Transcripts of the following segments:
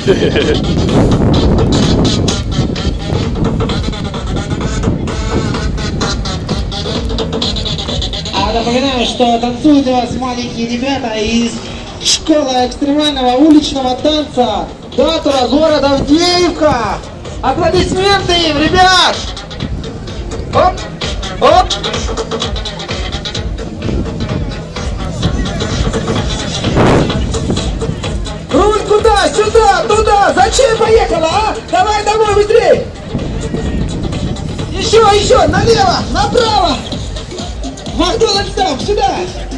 Напоминаю, что танцуют у вас маленькие ребята из школы экстремального уличного танца Датура города Авдеевка. Аплодисменты им, ребят! Оп! Оп! Руль куда? Сюда! Туда! Зачем поехала, а? Давай домой быстрей! Еще! Налево! Направо! Макдональдс там! Сюда!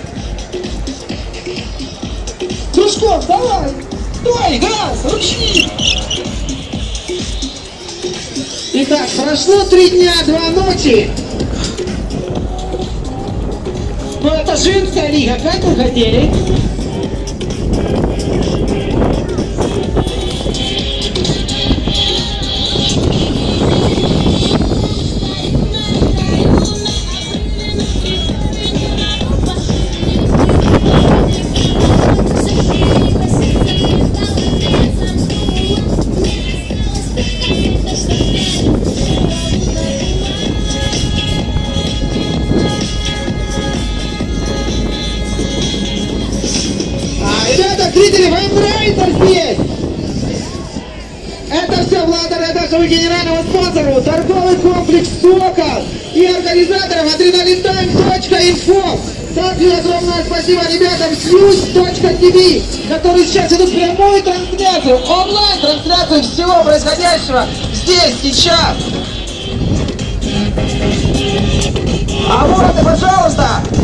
Кружком, давай! Стой! Газ! Ручник! Итак, прошло 3 дня, 2 ночи. Ну это женская лига, как вы хотели? Зрители, вам нравится здесь? Это все благодаря нашему генеральному спонсору, торговый комплекс «Сокол» и организаторам adrenalintime.info. Также огромное спасибо ребятам с news.tv, которые сейчас идут прямую трансляцию, онлайн-трансляцию всего происходящего здесь, сейчас. А вот и, пожалуйста,